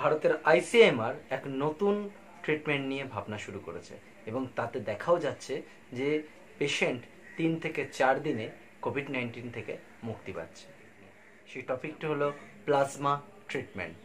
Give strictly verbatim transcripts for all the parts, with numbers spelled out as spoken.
ভারতের আইসিএমআর এক নতুন ট্রিটমেন্ট নিয়ে ভাবনা শুরু করেছে এবং তাতে দেখাও যাচ্ছে যে পেশেন্ট তিন থেকে চার দিনে কোভিড নাইন্টিন থেকে মুক্তি পাচ্ছে। সেই টপিকটি হলো প্লাজমা ট্রিটমেন্ট।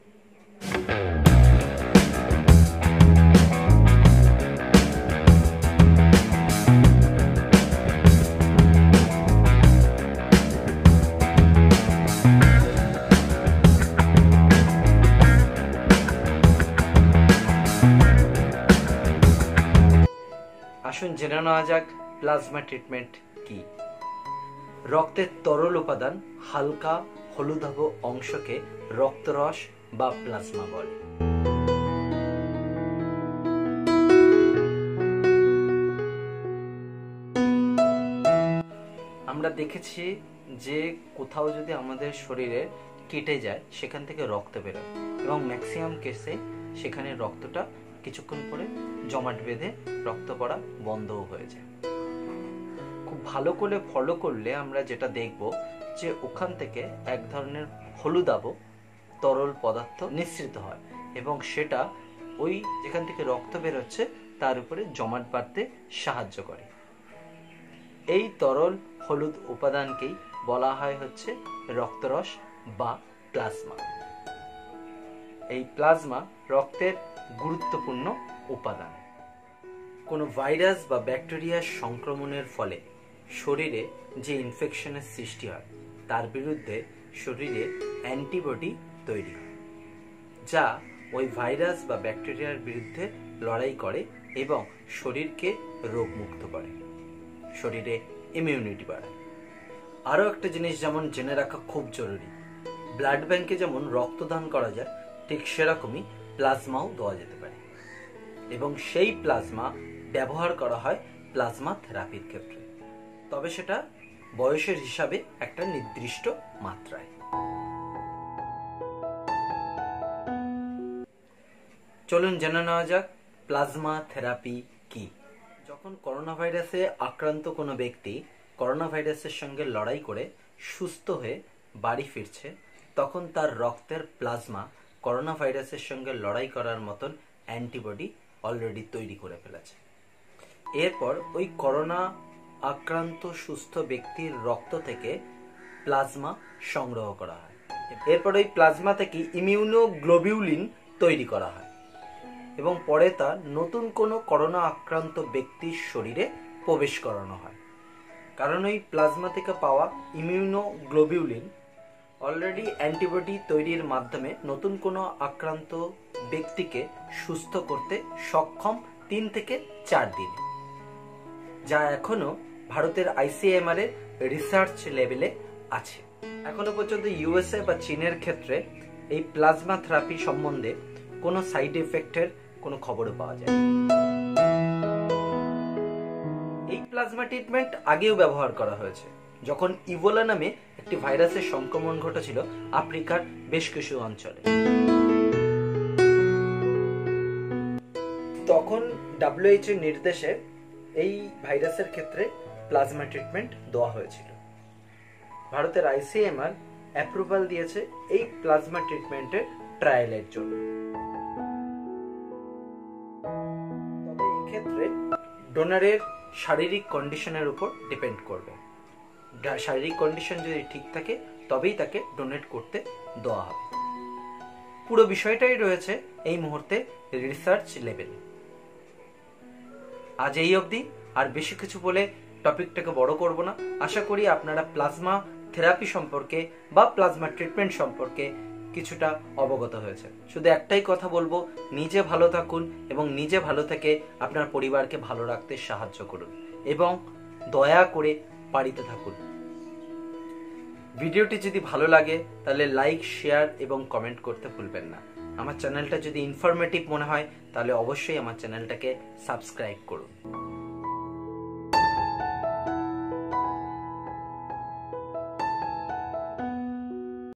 আসুন জেনে নেওয়া যাক প্লাজমা ট্রিটমেন্ট কি। রক্তের তরল উপাদান হালকা হলুদাভ অংশকে রক্তরস বা প্লাজমা বলে। আমরা দেখেছি যে কোথাও যদি আমাদের শরীরে কেটে যায় সেখান থেকে রক্ত বেরোয় এবং ম্যাক্সিমাম কেসে সেখানে রক্তটা কিছুক্ষণ পরে জমাট বেঁধে রক্ত পড়া বন্ধও হয়ে যায়। খুব ভালো করে ফলো করলে আমরা যেটা দেখব যে ওখান থেকে এক ধরনের হলুদাভ তরল পদার্থ নিঃসৃত হয় এবং সেটা ওই যেখান থেকে রক্ত বেরোচ্ছে তার উপরে জমাট বাঁধতে সাহায্য করে। এই তরল হলুদ উপাদানকেই বলা হয় হচ্ছে রক্তরস বা প্লাজমা। এই প্লাজমা রক্তের গুরুত্বপূর্ণ উপাদান। কোনো ভাইরাস বা ব্যাকটেরিয়ার সংক্রমণের ফলে শরীরে যে ইনফেকশনের সৃষ্টি হয় তার বিরুদ্ধে শরীরে অ্যান্টিবডি তৈরি হয়, যা ওই ভাইরাস বা ব্যাকটেরিয়ার বিরুদ্ধে লড়াই করে এবং শরীরকে রোগমুক্ত করে, শরীরে ইমিউনিটি বাড়ায়। আরও একটা জিনিস যেমন জেনে রাখা খুব জরুরি, ব্লাড ব্যাংকে যেমন রক্তদান করা যায় ঠিক সেরকমই প্লাজমাও দেওয়া যেতে পারে এবং সেই প্লাজমা ব্যবহার করা হয় প্লাজমা থেরাপির ক্ষেত্রে, তবে সেটা বয়সের হিসাবে একটা নির্দিষ্ট মাত্রায়। চলুন জেনে নেওয়া যাক প্লাজমা থেরাপি কি। যখন করোনা ভাইরাসে আক্রান্ত কোনো ব্যক্তি করোনা ভাইরাসের সঙ্গে লড়াই করে সুস্থ হয়ে বাড়ি ফিরছে, তখন তার রক্তের প্লাজমা করোনা ভাইরাসের সঙ্গে লড়াই করার মতন অ্যান্টিবডি অলরেডি তৈরি করে ফেলেছে। এরপর ওই করোনা আক্রান্ত সুস্থ ব্যক্তির রক্ত থেকে প্লাজমা সংগ্রহ করা হয়। এরপর ওই প্লাজমা থেকে ইমিউনোগ্লোবিউলিন তৈরি করা হয় এবং পরে তা নতুন কোনো করোনা আক্রান্ত ব্যক্তির শরীরে প্রবেশ করানো হয়। কারণ ওই প্লাজমা থেকে পাওয়া ইমিউনোগ্লোবিউলিন অলরেডি অ্যান্টিবডি তৈরির মাধ্যমে নতুন কোনো আক্রান্ত ব্যক্তিকে সুস্থ করতে সক্ষম তিন থেকে চার দিনে, যা এখনো ভারতের আইসিএমআর এর রিসার্চ লেভেলে আছে। এখনো পর্যন্ত ইউএসএ বা চীনের ক্ষেত্রে এই প্লাজমা থেরাপি সম্বন্ধে কোনো সাইড এফেক্টের কোনো খবরও পাওয়া যায়। এই প্লাজমা ট্রিটমেন্ট আগেও ব্যবহার করা হয়েছে যখন ইবোলা নামে একটি ভাইরাসের সংক্রমণ ঘটেছিল আফ্রিকার বেশ কিছু অঞ্চলে। তখন ডব্লিউএইচও এর নির্দেশে এই ভাইরাসের ক্ষেত্রে প্লাজমা ট্রিটমেন্ট দেওয়া হয়েছিল। ভারতের আইসিএমআর অ্যাপ্রুভাল দিয়েছে এই প্লাজমা ট্রিটমেন্টের ট্রায়ালের জন্য। তবে এই ক্ষেত্রে ডোনারের শারীরিক কন্ডিশনের উপর ডিপেন্ড করবে। শারীরিক কন্ডিশন যদি ঠিক থাকে তবেই তাকে ডোনেট করতে দেওয়া হবে। পুরো বিষয়টাই রয়েছে এই মুহূর্তে রিসার্চ লেভেলে। আজ এই অবধি, আর বেশি কিছু বলে টপিকটাকে বড় করব না। আশা করি আপনারা প্লাজমা থেরাপি সম্পর্কে বা প্লাজমা ট্রিটমেন্ট সম্পর্কে কিছুটা অবগত হয়েছে। শুধু একটাই কথা বলবো, নিজে ভালো থাকুন এবং নিজে ভালো থেকে আপনার পরিবারকে ভালো রাখতে সাহায্য করুন এবং দয়া করে বাড়িতে থাকুন। ভিডিওটি যদি ভালো লাগে তাহলে লাইক, শেয়ার এবং কমেন্ট করতে ভুলবেন না। আমার চ্যানেলটা যদি ইনফরমেটিভ মনে হয় তাহলে অবশ্যই আমার চ্যানেলটাকে সাবস্ক্রাইব করুন।